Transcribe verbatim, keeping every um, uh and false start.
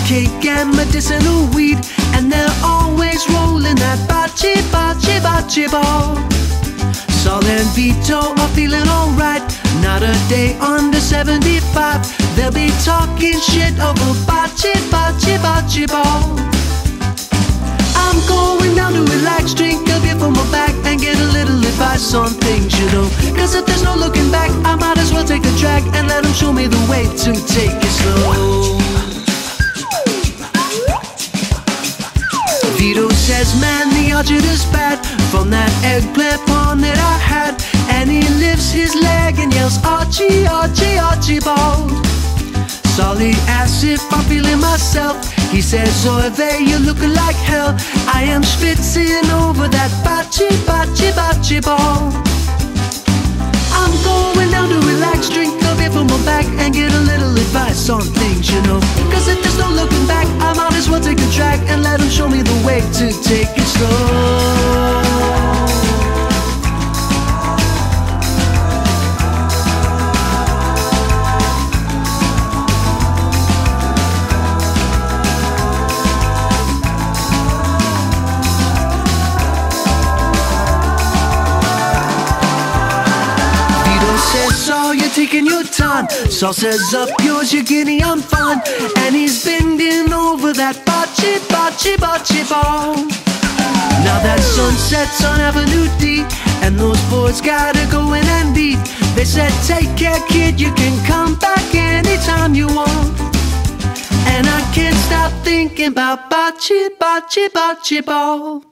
cake and medicinal weed, and they're always rolling that bocce, bocce, bocce ball. Saul and Vito are feeling alright, not a day under seventy-five. They'll be talking shit over bocce, bocce, bocce ball. I'm going down to relax, drink a beer from my back, and get a little advice on things, you know. Cause if there's no looking back, I might as well take a drag and let them show me the way to take it slow. Vito says, man, the orchard is bad from that eggplant parm that I had. And he lifts his leg and yells, Archie, Archie, Archibald. Saul, he asks if I'm feeling myself. He says, oh, there you're looking like hell. I am schvitzing over that bocce, bocce, bocce ball. I'm going down to relax, drink a beer from my back, and get a little advice on things, you know. Cause if there's no looking back, I might as well take a drag and let him show me the way to take it slow. Saul, you're taking your time. Saul says, up yours, you're giddy, I'm fine. And he's bending over that bocce, bocce, bocce ball. Now that sun sets on Avenue D, and those boys gotta go in and eat. They said, take care, kid, you can come back anytime you want. And I can't stop thinking about bocce, bocce, bocce ball.